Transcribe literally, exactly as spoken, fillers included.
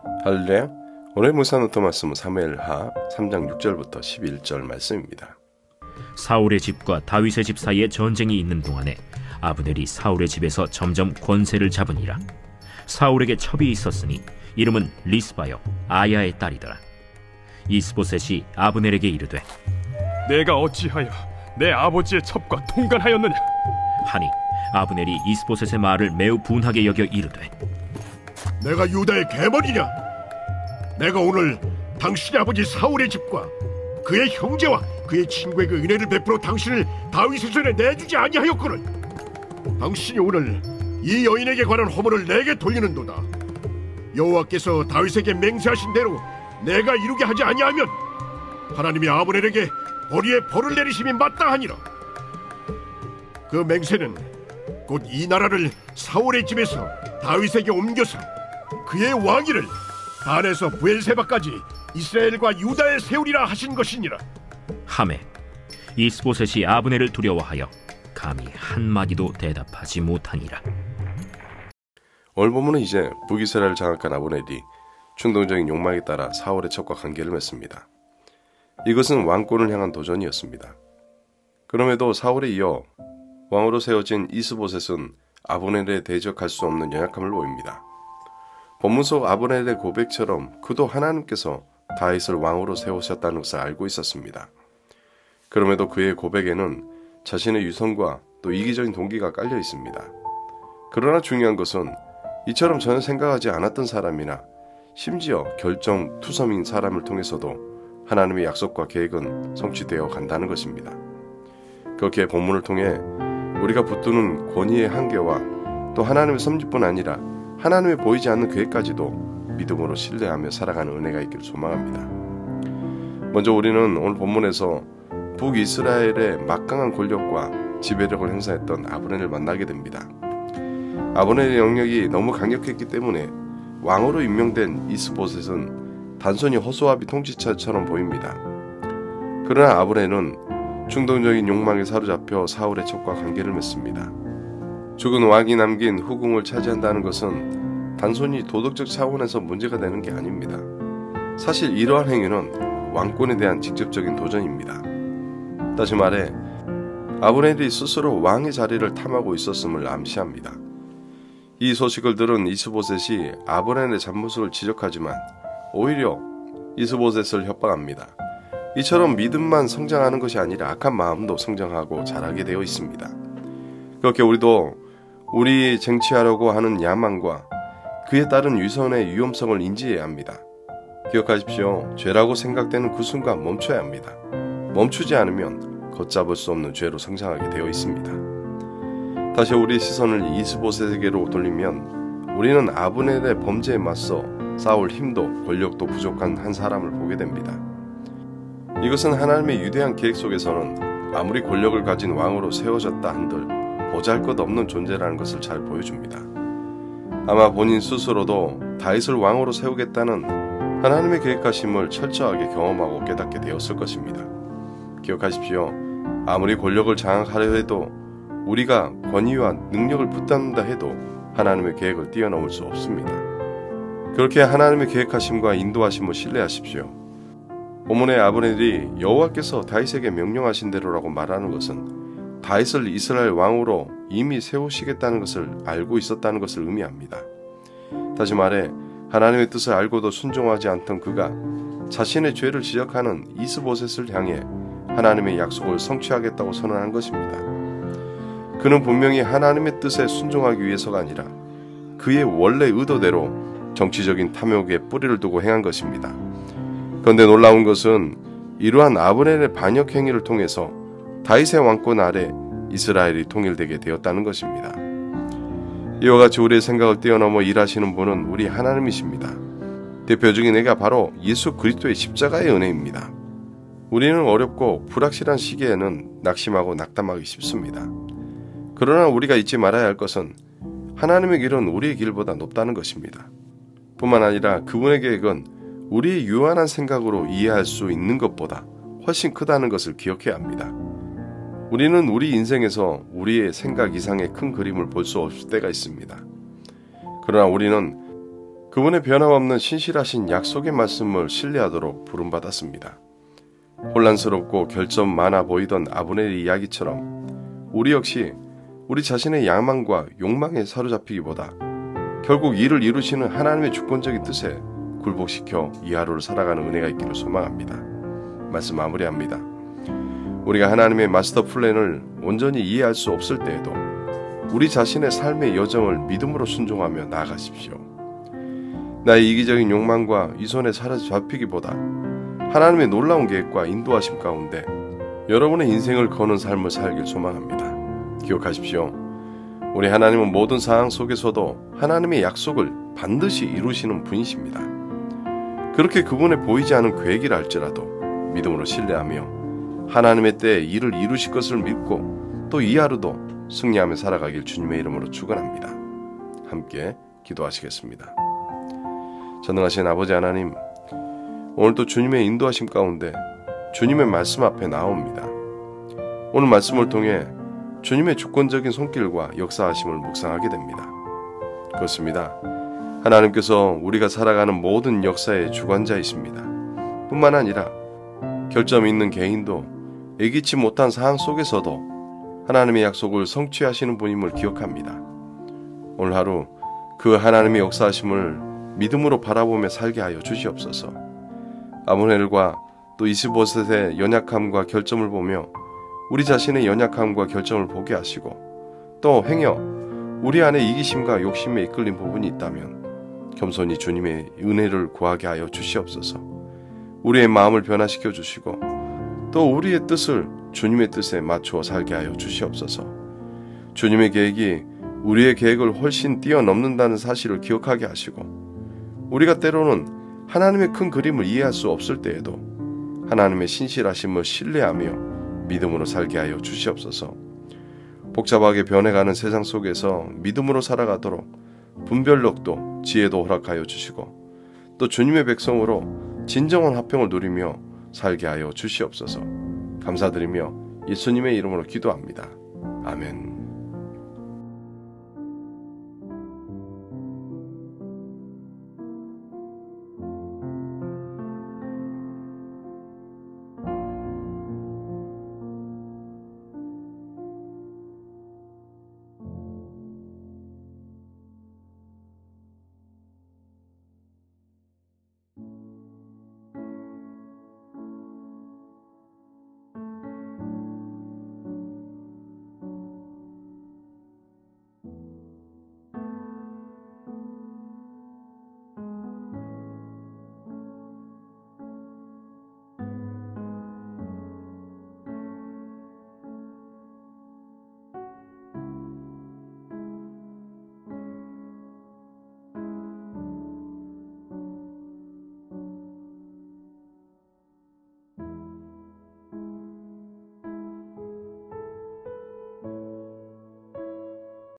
할렐루야. 오늘 묵상 노트 말씀은 사무엘하 삼 장 육 절부터 십일 절 말씀입니다. 사울의 집과 다윗의 집 사이에 전쟁이 있는 동안에 아브넬이 사울의 집에서 점점 권세를 잡으니라. 사울에게 첩이 있었으니 이름은 리스바요 아야의 딸이더라. 이스보셋이 아브넬에게 이르되 내가 어찌하여 내 아버지의 첩과 통간하였느냐 하니 아브넬이 이스보셋의 말을 매우 분하게 여겨 이르되 내가 유다의 계벌이냐? 내가 오늘 당신의 아버지 사울의 집과 그의 형제와 그의 친구에게 은혜를 베풀어 당신을 다윗의 손에 내주지 아니하였거늘. 당신이 오늘 이 여인에게 관한 허물을 내게 돌리는도다. 여호와께서 다윗에게 맹세하신 대로 내가 이루게 하지 아니하면 하나님이 아브넬에게 벌이에 벌을 내리심이 마땅하니라. 그 맹세는 곧 이 나라를 사울의 집에서 다윗에게 옮겨서 그의 왕위를 단에서 브엘세바까지 이스라엘과 유다에 세우리라 하신 것이니라. 하매 이스보셋이 아브넬을 두려워하여 감히 한마디도 대답하지 못하니라. 오늘 본문은 이제 북이스라엘을 장악한 아브넬이 충동적인 욕망에 따라 사울의 첩과 관계를 맺습니다. 이것은 왕권을 향한 도전이었습니다. 그럼에도 사울에 이어 왕으로 세워진 이스보셋은 아브넬에 대적할 수 없는 연약함을 보입니다. 본문 속 아브넬의 고백처럼 그도 하나님께서 다윗을 왕으로 세우셨다는 것을 알고 있었습니다. 그럼에도 그의 고백에는 자신의 유선과 또 이기적인 동기가 깔려 있습니다. 그러나 중요한 것은 이처럼 전혀 생각하지 않았던 사람이나 심지어 결정투섬인 사람을 통해서도 하나님의 약속과 계획은 성취되어 간다는 것입니다. 그렇게 본문을 통해 우리가 붙드는 권위의 한계와 또 하나님의 섭리뿐 아니라 하나님의 보이지 않는 계획까지도 믿음으로 신뢰하며 살아가는 은혜가 있기를 소망합니다. 먼저 우리는 오늘 본문에서 북이스라엘의 막강한 권력과 지배력을 행사했던 아브넬을 만나게 됩니다. 아브넬의 영역이 너무 강력했기 때문에 왕으로 임명된 이스보셋은 단순히 허수아비 통치자처럼 보입니다. 그러나 아브넬은 충동적인 욕망에 사로잡혀 사울의 첩과 관계를 맺습니다. 죽은 왕이 남긴 후궁을 차지한다는 것은 단순히 도덕적 차원에서 문제가 되는 게 아닙니다. 사실 이러한 행위는 왕권에 대한 직접적인 도전입니다. 다시 말해 아브넬이 스스로 왕의 자리를 탐하고 있었음을 암시합니다. 이 소식을 들은 이스보셋이 아브넬의 잘못을 지적하지만 오히려 이스보셋을 협박합니다. 이처럼 믿음만 성장하는 것이 아니라 악한 마음도 성장하고 자라게 되어 있습니다. 그렇게 우리도 우리 쟁취하려고 하는 야망과 그에 따른 위선의 위험성을 인지해야 합니다. 기억하십시오. 죄라고 생각되는 그 순간 멈춰야 합니다. 멈추지 않으면 걷잡을 수 없는 죄로 성장하게 되어 있습니다. 다시 우리 시선을 이스보셋에게로 돌리면 우리는 아브넬의 범죄에 맞서 싸울 힘도 권력도 부족한 한 사람을 보게 됩니다. 이것은 하나님의 유대한 계획 속에서는 아무리 권력을 가진 왕으로 세워졌다 한들 보잘것없는 존재라는 것을 잘 보여줍니다. 아마 본인 스스로도 다윗을 왕으로 세우겠다는 하나님의 계획하심을 철저하게 경험하고 깨닫게 되었을 것입니다. 기억하십시오. 아무리 권력을 장악하려 해도 우리가 권위와 능력을 붙잡는다 해도 하나님의 계획을 뛰어넘을 수 없습니다. 그렇게 하나님의 계획하심과 인도하심을 신뢰하십시오. 본문의 아브넬이 여호와께서 다윗에게 명령하신 대로라고 말하는 것은 다윗을 이스라엘 왕으로 이미 세우시겠다는 것을 알고 있었다는 것을 의미합니다. 다시 말해 하나님의 뜻을 알고도 순종하지 않던 그가 자신의 죄를 지적하는 이스보셋을 향해 하나님의 약속을 성취하겠다고 선언한 것입니다. 그는 분명히 하나님의 뜻에 순종하기 위해서가 아니라 그의 원래 의도대로 정치적인 탐욕에 뿌리를 두고 행한 것입니다. 그런데 놀라운 것은 이러한 아브넬의 반역 행위를 통해서 다윗의 왕권 아래 이스라엘이 통일되게 되었다는 것입니다. 이와 같이 우리의 생각을 뛰어넘어 일하시는 분은 우리 하나님이십니다. 대표적인 예가 바로 예수 그리스도의 십자가의 은혜입니다. 우리는 어렵고 불확실한 시기에는 낙심하고 낙담하기 쉽습니다. 그러나 우리가 잊지 말아야 할 것은 하나님의 길은 우리의 길보다 높다는 것입니다. 뿐만 아니라 그분의 계획은 우리의 유한한 생각으로 이해할 수 있는 것보다 훨씬 크다는 것을 기억해야 합니다. 우리는 우리 인생에서 우리의 생각 이상의 큰 그림을 볼 수 없을 때가 있습니다. 그러나 우리는 그분의 변함없는 신실하신 약속의 말씀을 신뢰하도록 부름받았습니다. 혼란스럽고 결점 많아 보이던 아브넬의 이야기처럼 우리 역시 우리 자신의 야망과 욕망에 사로잡히기보다 결국 이를 이루시는 하나님의 주권적인 뜻에 굴복시켜 이 하루를 살아가는 은혜가 있기를 소망합니다. 말씀 마무리합니다. 우리가 하나님의 마스터 플랜을 온전히 이해할 수 없을 때에도 우리 자신의 삶의 여정을 믿음으로 순종하며 나아가십시오. 나의 이기적인 욕망과 위선에 사로잡히기보다 하나님의 놀라운 계획과 인도하심 가운데 여러분의 인생을 거는 삶을 살길 소망합니다. 기억하십시오. 우리 하나님은 모든 상황 속에서도 하나님의 약속을 반드시 이루시는 분이십니다. 그렇게 그분의 보이지 않은 계획이라 할지라도 믿음으로 신뢰하며 하나님의 때에 일을 이루실 것을 믿고 또 이 하루도 승리하며 살아가길 주님의 이름으로 축원합니다. 함께 기도하시겠습니다. 전능하신 아버지 하나님, 오늘도 주님의 인도하심 가운데 주님의 말씀 앞에 나옵니다. 오늘 말씀을 통해 주님의 주권적인 손길과 역사하심을 묵상하게 됩니다. 그렇습니다. 하나님께서 우리가 살아가는 모든 역사의 주관자이십니다. 뿐만 아니라 결점 있는 개인도 예기치 못한 상황 속에서도 하나님의 약속을 성취하시는 분임을 기억합니다. 오늘 하루 그 하나님의 역사하심을 믿음으로 바라보며 살게 하여 주시옵소서. 아브넬과 또 이스보셋의 연약함과 결점을 보며 우리 자신의 연약함과 결점을 보게 하시고 또 행여 우리 안에 이기심과 욕심에 이끌린 부분이 있다면 겸손히 주님의 은혜를 구하게 하여 주시옵소서. 우리의 마음을 변화시켜 주시고 또 우리의 뜻을 주님의 뜻에 맞추어 살게 하여 주시옵소서. 주님의 계획이 우리의 계획을 훨씬 뛰어넘는다는 사실을 기억하게 하시고 우리가 때로는 하나님의 큰 그림을 이해할 수 없을 때에도 하나님의 신실하심을 신뢰하며 믿음으로 살게 하여 주시옵소서. 복잡하게 변해가는 세상 속에서 믿음으로 살아가도록 분별력도 지혜도 허락하여 주시고 또 주님의 백성으로 진정한 화평을 누리며 살게 하여 주시옵소서. 감사드리며 예수님의 이름으로 기도합니다. 아멘.